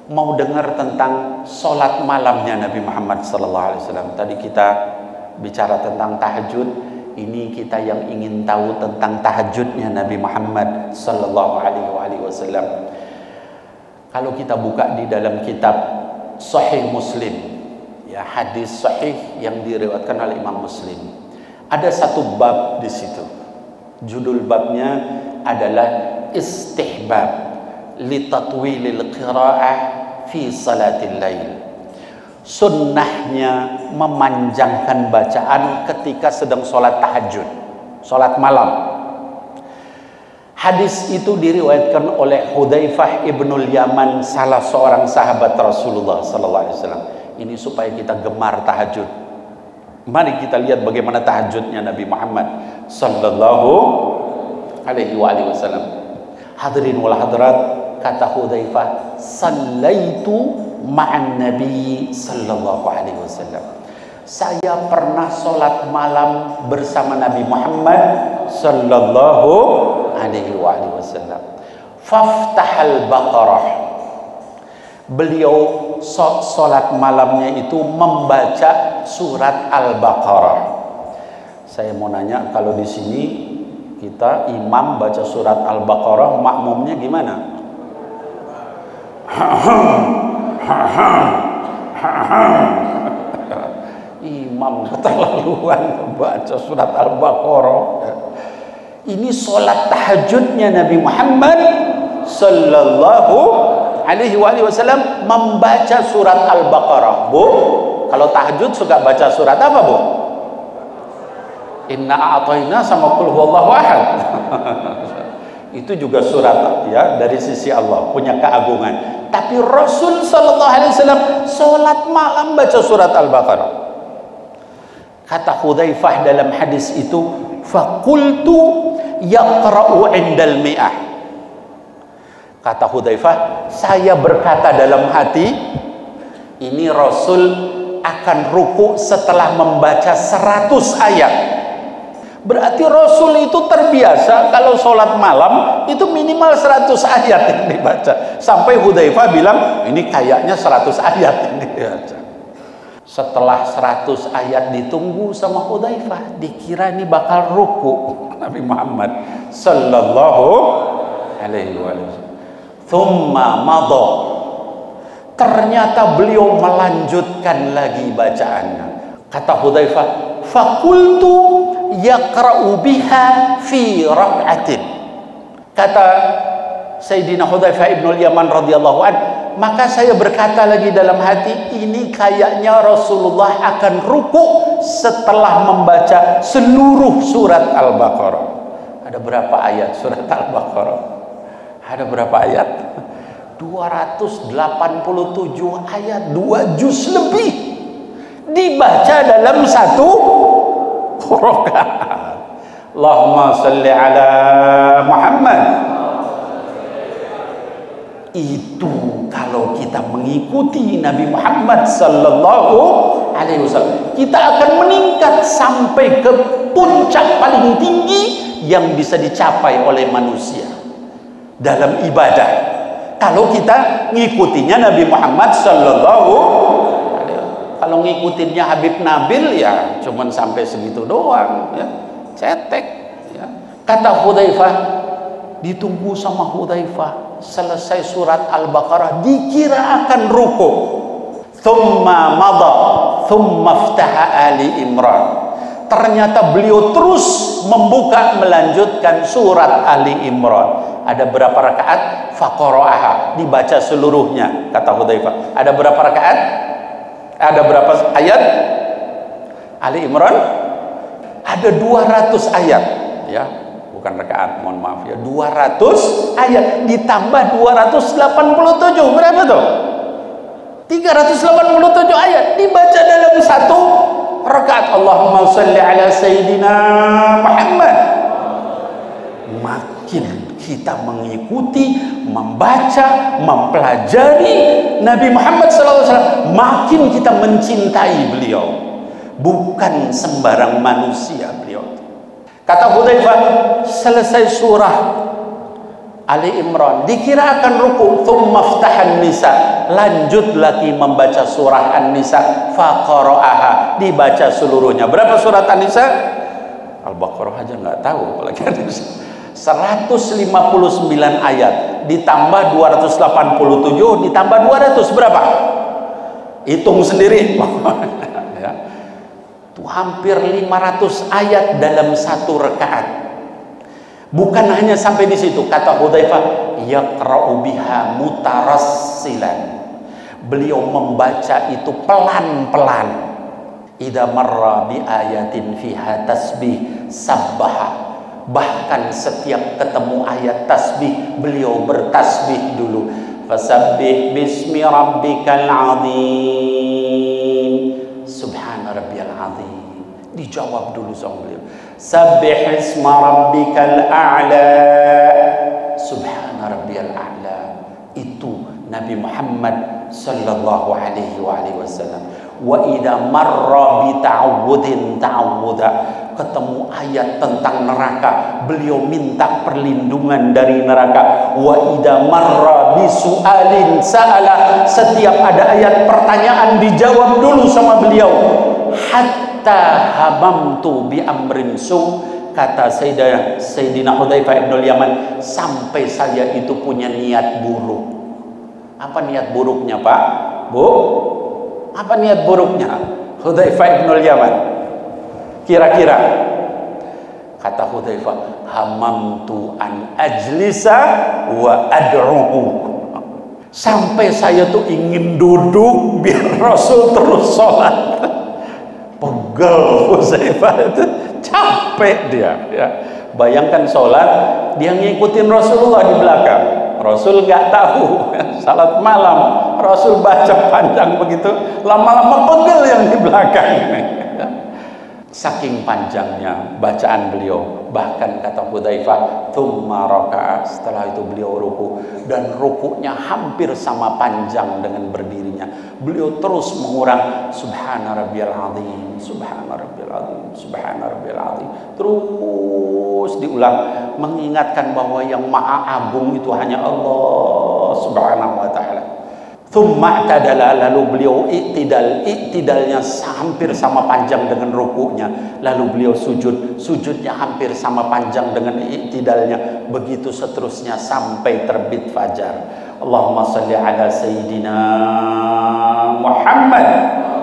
mau dengar tentang sholat malamnya Nabi Muhammad SAW. Tadi kita bicara tentang tahajud. Ini kita yang ingin tahu tentang tahajudnya Nabi Muhammad SAW. Kalau kita buka di dalam kitab Sahih Muslim, ya, hadis sahih yang diriwayatkan oleh Imam Muslim, ada satu bab di situ. Judul babnya adalah istihbab li tatwilil qira'ah fi salatil lail. Sunnahnya memanjangkan bacaan ketika sedang sholat tahajud, sholat malam. Hadis itu diriwayatkan oleh Hudzaifah ibnul Yaman, salah seorang sahabat Rasulullah SAW. Ini supaya kita gemar tahajud. Mari kita lihat bagaimana tahajudnya Nabi Muhammad sallallahu alaihi wasallam. Hadirin wal hadirat, kata Hudzaifah, "Sallaitu ma'an Nabi sallallahu alaihi wasallam." Saya pernah sholat malam bersama Nabi Muhammad sallallahu alaihi wasallam. Faftahal Baqarah. Beliau sholat malamnya itu membaca surat Al-Baqarah. Saya mau nanya, kalau di sini kita imam baca surat Al-Baqarah, makmumnya gimana? Imam keterlaluan baca surat Al-Baqarah. Ini sholat tahajudnya Nabi Muhammad sallallahu alaihi wasallam membaca surat Al-Baqarah. Bu, kalau tahajud suka baca surat apa, Bu? Inna a'tayna sama qul huwallahu ahad. Itu juga surat, ya, dari sisi Allah, punya keagungan. Tapi Rasul sallallahu alaihi wasallam salat malam baca surat Al-Baqarah. Kata Hudzaifah dalam hadis itu, faqultu yaqra'u 'indal mi'ah. Kata Hudzaifah, saya berkata dalam hati, ini Rasul akan ruku setelah membaca 100 ayat. Berarti Rasul itu terbiasa kalau sholat malam itu minimal 100 ayat yang dibaca. Sampai Hudzaifah bilang, ini kayaknya 100 ayat yang dibaca. Setelah 100 ayat ditunggu sama Hudzaifah, dikira ini bakal ruku Nabi Muhammad sallallahu alaihi wasallam. Thumma madha. Ternyata beliau melanjutkan lagi bacaannya. Kata Hudzaifah, faqultu yaqra'u biha fi rak'atin. Kata Sayyidina Hudzaifah ibnul Yaman radhiyallahu an, maka saya berkata lagi dalam hati, ini kayaknya Rasulullah akan ruku setelah membaca seluruh surat Al-Baqarah. Ada berapa ayat surat Al-Baqarah? Ada berapa ayat? 287 ayat, 2 juz lebih dibaca dalam satu rakaat. Allahumma salli ala Muhammad. Itu kalau kita mengikuti Nabi Muhammad sallallahu alaihi wasallam, kita akan meningkat sampai ke puncak paling tinggi yang bisa dicapai oleh manusia dalam ibadah. Kalau kita ngikutinya Nabi Muhammad sallallahu alaihi wasallam. Kalau ngikutinnya Habib Nabil, ya cuman sampai segitu doang, ya. Cetek, ya. Kata Hudzaifah, ditunggu sama Hudzaifah, selesai surat Al-Baqarah dikira akan ruku. Thumma madha, thumma iftaha Ali Imran. Ternyata beliau terus membuka melanjutkan surat Ali Imran. Ada berapa rakaat? Faqara'aha, dibaca seluruhnya, kata Hudzaifah. Ada berapa rakaat? Ada berapa ayat? Ali Imran ada 200 ayat, ya. Bukan rakaat, mohon maaf ya, 200 ayat ditambah 287, berapa tuh? 387 ayat dibaca dalam satu rakaat. Allahumma shalli ala Sayyidina Muhammad. Makin kita mengikuti, membaca, mempelajari Nabi Muhammad SAW, makin kita mencintai beliau. Bukan sembarang manusia beliau. Kata Hudzaifah, selesai surah Ali Imran, dikira akan ruku, thumma aftahan nisa, lanjut lagi membaca surah An-Nisa, faqara'aha, dibaca seluruhnya. Berapa surat An-Nisa? Al-Baqarah aja nggak tahu, apalagi An-Nisa. 159 ayat ditambah 287 ditambah 200 berapa? Hitung sendiri. Ya. Itu hampir 500 ayat dalam satu rakaat. Bukan hanya sampai di situ, kata Hudzaifah, yaqra'u biha mutarassilan. Beliau membaca itu pelan-pelan. Idza marra bi ayatin fiha tasbih sabbaha. Bahkan setiap ketemu ayat tasbih, beliau bertasbih dulu. Fasabbih bismi rabbikal azim. Subhana rabbiyal azim. Dijawab dulu sama beliau. Sabbih isma rabbikal a'la. Subhana rabbiyal a'la. Itu Nabi Muhammad sallallahu alaihi wasallam. Wa idza marra bi ta'awudin ta'awuda, ketemu ayat tentang neraka, beliau minta perlindungan dari neraka. Wa idza marra bi su'alin sa'ala, setiap ada ayat pertanyaan dijawab dulu sama beliau. Hatta hamamtu bi amrin su, kata Sayyidina Hudzaifah ibn al-Yaman, sampai saya itu punya niat buruk. Apa niat buruknya, Pak? Bu? Apa niat buruknya Hudzaifah ibn al-Yaman? Kira-kira, kata Hudzaifah, hamamtu an ajlisa wa ad'uhu. Sampai saya tuh ingin duduk biar Rasul terus sholat. Pegel Hudzaifah itu, capek dia ya. Bayangkan sholat, dia ngikutin Rasulullah di belakang. Rasul nggak tahu, salat malam Rasul baca panjang begitu, lama-lama pegel yang di belakang. Saking panjangnya bacaan beliau, bahkan kata Hudzaifah, tsumma raka'a, setelah itu beliau ruku, dan rukunya hampir sama panjang dengan berdirinya. Beliau terus mengurang subhana rabbiyal azim, subhana rabbiyal azim, subhana rabbiyal azim, terus diulang, mengingatkan bahwa yang maha agung itu hanya Allah subhanahu wa ta'ala. Tsumma i'tadala, lalu beliau iktidalnya hampir sama panjang dengan rukunya, lalu beliau sujudnya hampir sama panjang dengan iktidalnya, begitu seterusnya sampai terbit fajar. Allahumma salli ala Sayyidina Muhammad